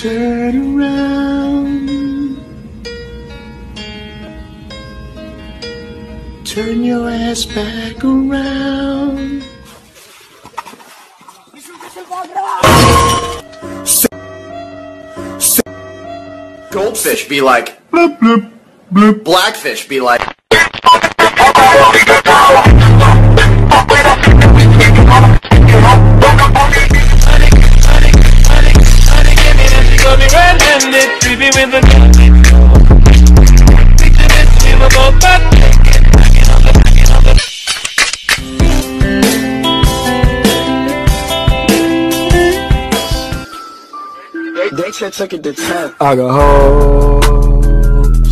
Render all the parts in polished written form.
Turn around. Turn your ass back around. Goldfish be like Bloop, bloop, bloop. blackfish be like They took it to 10. I got hoes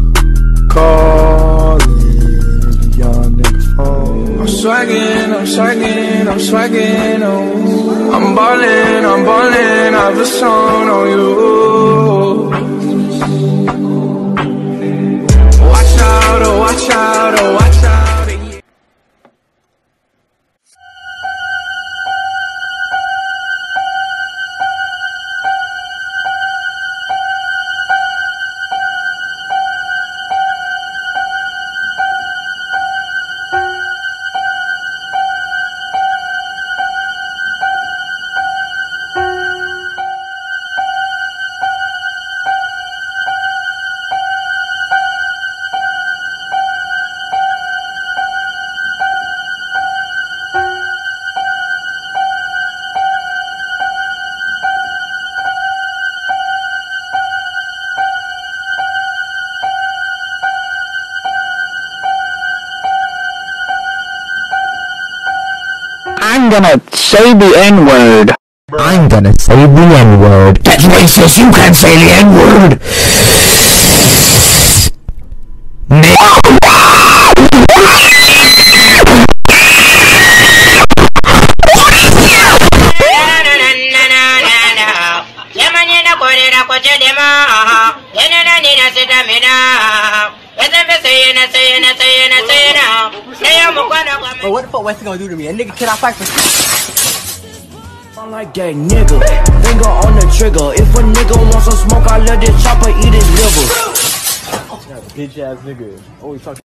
calling young niggas phone. I'm swaggin', oh. I'm ballin', I've a song on you. Watch out, oh, watch out, oh, watch out. I'm gonna say the N-word. I'm gonna say the N-word. That's racist, you can't say the N-word! Bro, what the fuck Westy gonna do to me? That nigga cannot fight for shit. I'm like that nigga, finger on the trigger. If a nigga wants some smoke, I let this chopper eat his liver. Bitch ass nigga. Always talking.